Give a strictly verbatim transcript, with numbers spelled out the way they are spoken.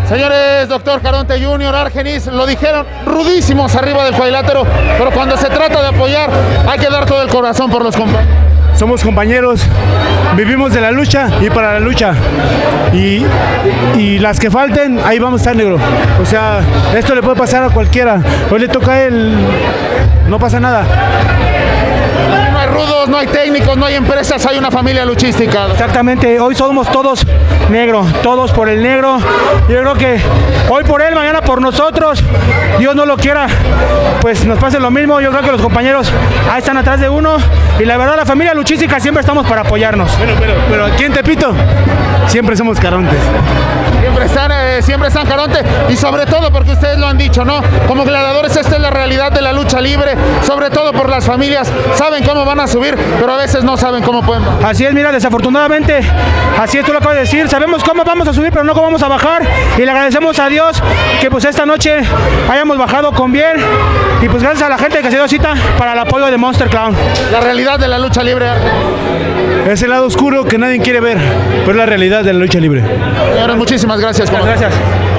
Señores, doctor Caronte junior, Argenis, lo dijeron, rudísimos arriba del cuadrilátero, pero cuando se trata de apoyar, hay que dar todo el corazón por los compañeros. Somos compañeros, vivimos de la lucha y para la lucha. Y, y las que falten, ahí vamos a estar, negro. O sea, esto le puede pasar a cualquiera. Hoy le toca a él, no pasa nada. No hay rudos, no hay técnicos, no hay empresas, hay una familia luchística. Exactamente, hoy somos todos negro, todos por el negro. Yo creo que hoy por él, mañana por nosotros. Dios no lo quiera, pues nos pase lo mismo. Yo creo que los compañeros ahí están atrás de uno. Y la verdad, la familia luchística siempre estamos para apoyarnos. Bueno, pero, pero aquí en Tepito siempre somos Carontes. Siempre están, eh, siempre están Caronte, y sobre todo porque ustedes lo han dicho, ¿no? Como gladiadores, esta es la realidad de la lucha libre, sobre todo por las familias. Saben cómo van a subir, pero a veces no saben cómo pueden. Así es, mira, desafortunadamente, así es, tú lo acabas de decir, sabemos cómo vamos a subir, pero no cómo vamos a bajar, y le agradecemos a Dios que pues esta noche hayamos bajado con bien, y pues gracias a la gente que se dio cita para el apoyo de Monster Clown. La realidad de la lucha libre. Es el lado oscuro que nadie quiere ver, pero es la realidad de la lucha libre. Señores, muchísimas gracias. Gracias.